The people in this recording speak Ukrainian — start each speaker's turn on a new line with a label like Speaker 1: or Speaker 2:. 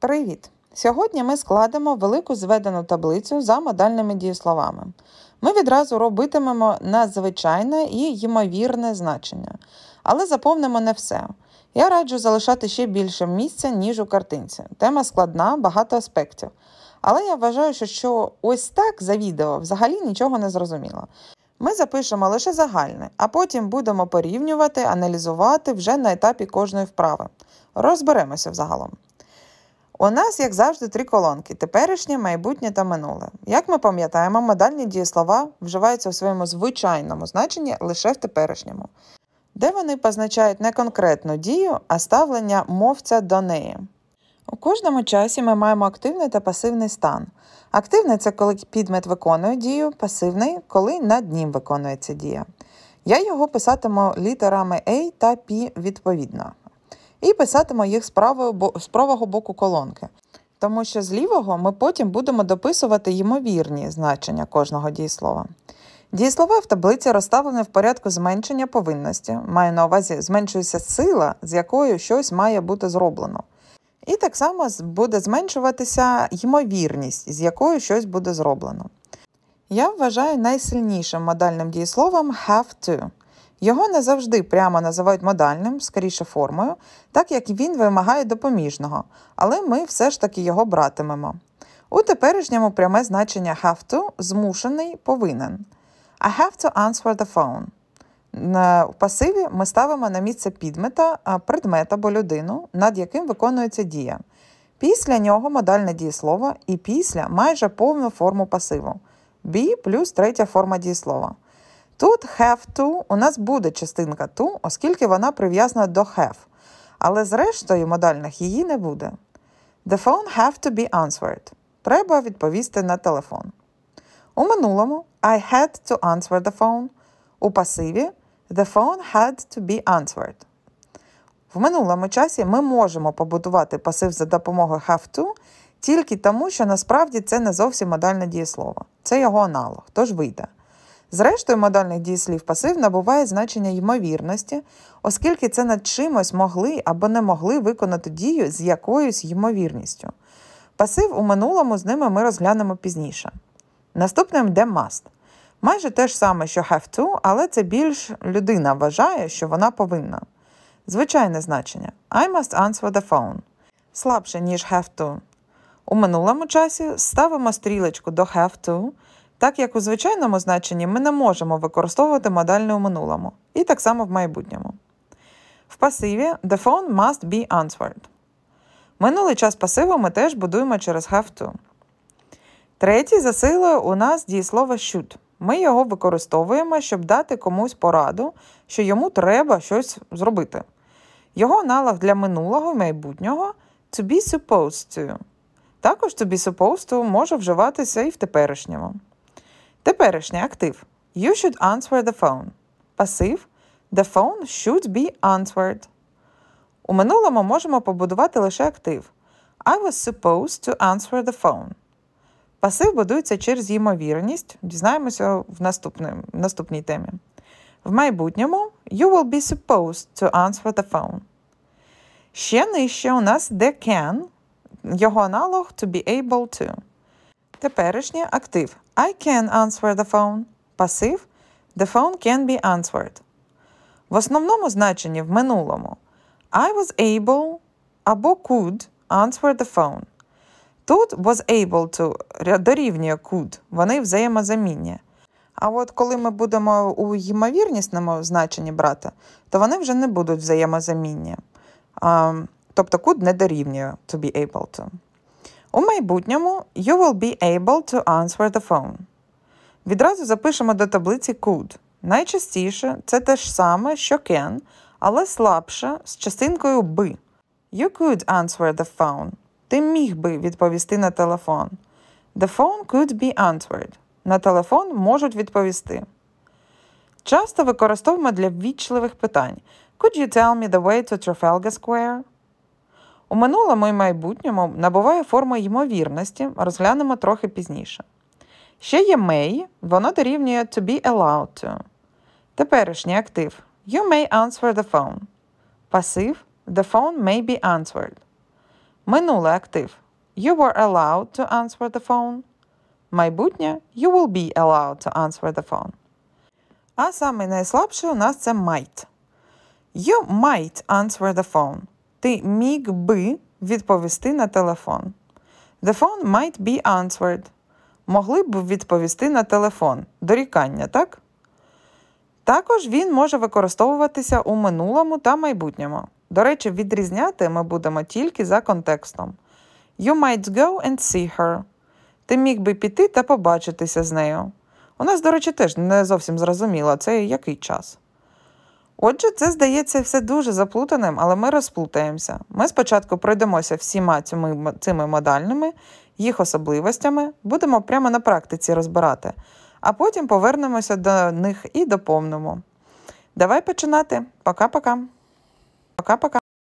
Speaker 1: Привіт! Сьогодні ми складемо велику зведену таблицю за модальними дієсловами. Ми відразу робитимемо надзвичайне і ймовірне значення. Але заповнимо не все. Я раджу залишати ще більше місця, ніж у картинці. Тема складна, багато аспектів. Але я вважаю, що ось так за відео взагалі нічого не зрозуміло. Ми запишемо лише загальне, а потім будемо порівнювати, аналізувати вже на етапі кожної вправи. Розберемося взагалом. У нас, як завжди, 3 колонки – теперішнє, майбутнє та минуле. Як ми пам'ятаємо, модальні дієслова вживаються у своєму звичайному значенні лише в теперішньому, де вони позначають не конкретну дію, а ставлення мовця до неї. У кожному часі ми маємо активний та пасивний стан. Активний – це коли підмет виконує дію, пасивний – коли над ним виконується дія. Я його писатиму літерами A та P відповідно. І писатиму їх з правого боку колонки, тому що з лівого ми потім будемо дописувати ймовірні значення кожного дієслова. Дієслова в таблиці розставлені в порядку зменшення повинності, маю на увазі зменшується сила, з якою щось має бути зроблено. І так само буде зменшуватися ймовірність, з якою щось буде зроблено. Я вважаю найсильнішим модальним дієсловом have to. Його не завжди прямо називають модальним, скоріше формою, так як він вимагає допоміжного, але ми все ж таки його братимемо. У теперішньому пряме значення have to – змушений, повинен. I have to answer the phone. В пасиві ми ставимо на місце підмета, предмет або людину, над яким виконується дія. Після нього модальне дієслово і після майже повну форму пасиву. Be плюс третя форма дієслова. Тут have to у нас буде частинка to, оскільки вона прив'язана до have. Але зрештою модальних її не буде. The phone have to be answered. Треба відповісти на телефон. У минулому I had to answer the phone. У пасиві the phone had to be answered. В минулому часі ми можемо побудувати пасив за допомогою have to тільки тому, що насправді це не зовсім модальне дієслово. Це його аналог, тож вийде. Зрештою, модальних дієслів пасив набуває значення ймовірності, оскільки це над чимось могли або не могли виконати дію з якоюсь ймовірністю. Пасив у минулому з ними ми розглянемо пізніше. Наступним йде must. Майже те ж саме, що have to, але це більш людина вважає, що вона повинна. Звичайне значення. I must answer the phone. Слабше, ніж have to. У минулому часі ставимо стрілочку до have to, так як у звичайному значенні ми не можемо використовувати модальне у минулому. І так само в майбутньому. В пасиві the phone must be answered. Минулий час пасиву ми теж будуємо через have to. Третій за силою у нас дієслово should. Ми його використовуємо, щоб дати комусь пораду, що йому треба щось зробити. Його аналог для минулого і майбутнього to be supposed to. Також to be supposed to може вживатися і в теперішньому. Теперішній актив. You should answer the phone. Пасив. The phone should be answered. У минулому можемо побудувати лише актив. I was supposed to answer the phone. Пасив будується через ймовірність. Дізнаємося в наступній темі. В майбутньому you will be supposed to answer the phone. Ще нижче у нас the can. Його аналог to be able to. Теперішній актив. I can answer the phone. Пасив. The phone can be answered. В основному значенні в минулому I was able або could answer the phone. Тут was able to дорівнює could. Вони взаємозамінні. А от коли ми будемо у ймовірнісному значенні брати, то вони вже не будуть взаємозамінні. Тобто could не дорівнює to be able to. У майбутньому you will be able to answer the phone. Відразу запишемо до таблиці could. Найчастіше це те ж саме, що can, але слабше з частинкою be. You could answer the phone. Ти міг би відповісти на телефон. The phone could be answered. На телефон можуть відповісти. Часто використовуємо для ввічливих питань. Could you tell me the way to Trafalgar Square? У минулому і майбутньому набуває форму ймовірності, розглянемо трохи пізніше. Ще є may, воно дорівнює to be allowed to. Теперішній актив. You may answer the phone. Пасив. The phone may be answered. Минуле актив. You were allowed to answer the phone. Майбутнє you will be allowed to answer the phone. А саме найслабше у нас це might. You might answer the phone. Ти міг би відповісти на телефон. The phone might be answered. Могли б відповісти на телефон. Дорікання, так? Також він може використовуватися у минулому та майбутньому. До речі, відрізняти ми будемо тільки за контекстом. You might go and see her. Ти міг би піти та побачитися з нею. У нас, до речі, теж не зовсім зрозуміло, це який час. Отже, це здається все дуже заплутаним, але ми розплутаємося. Ми спочатку пройдемося всіма цими модальними, їх особливостями, будемо прямо на практиці розбирати, а потім повернемося до них і доповнимо. Давай починати. Пока-пока. Пока-пока.